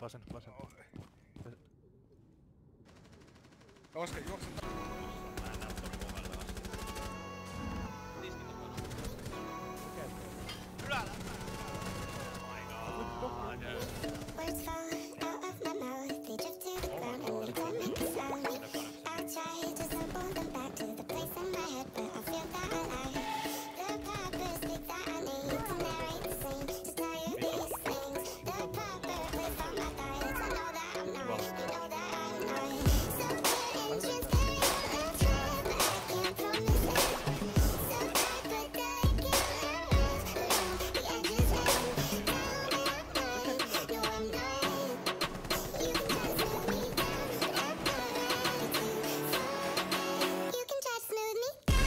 Vasen. Oskar, juokse. Mä en näe tuon kohdalla asti. Tiskin takana. Ylällä! Oh my god. Words fall out of my mouth, they drift to the ground and they don't make a sound. I try to sample them back to the place in my head, but I feel that I lie. The proper speak that I need to narrate the scene, to tell you these things. The proper place for my thoughts, I know that I'm not, you know that I'm not. So good and transparent, I try, but I can't promise it. So bad, but I can't lose the edges and no, I'm not. You can try to smooth me down, but I'm not ready to fall. You can try to smooth me down.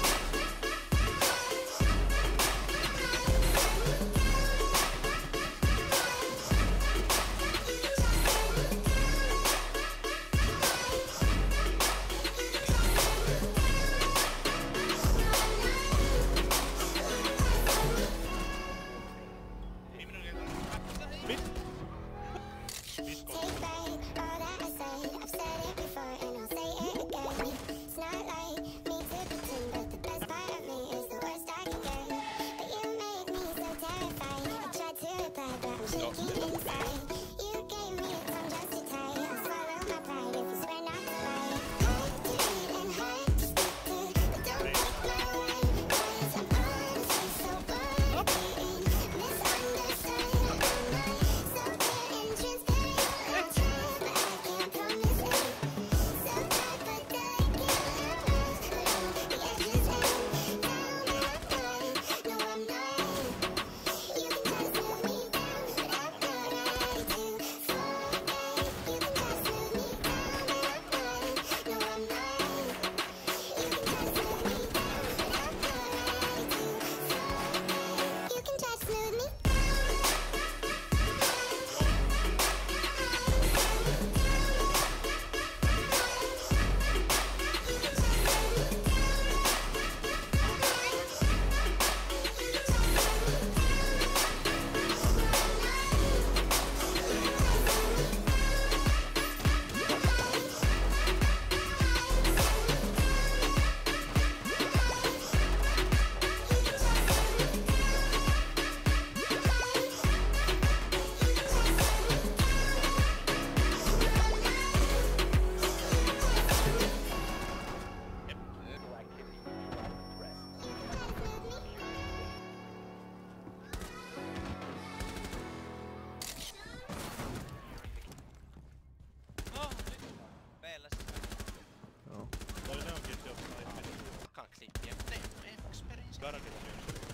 Take back all that I said. I've said it before and I'll say it again. It's not like me to pretend, but the best part of me is the worst I can get. But you made me so terrified. I tried to reply, but I'm shaking inside. You gave me a tongue just to tie. I'll swallow my pride if you swear not to lie. Hard to read and hard to speak to, but don't take my word, 'cause I'm honestly so bored of being misunderstood. I'm not so good and transparent. I try, but I can't promise it. So bad, but I can't lose the edges and down. No, I'm not. You can try to smooth me down, but I'm not ready to fall. You can try to smooth me down, but I'm not. No, I'm not. You can try to smooth me down, but I'm not ready to fall. You can try to smooth me. No, nyt. Peellä Joo. Toinen onkin se jostain. takaklippiä. Ei experience. Karkilla myös.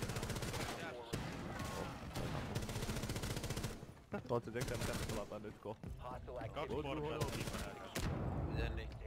Ootko tekee mitä me pelataan nyt kohta? 2 portaa. Miten niin?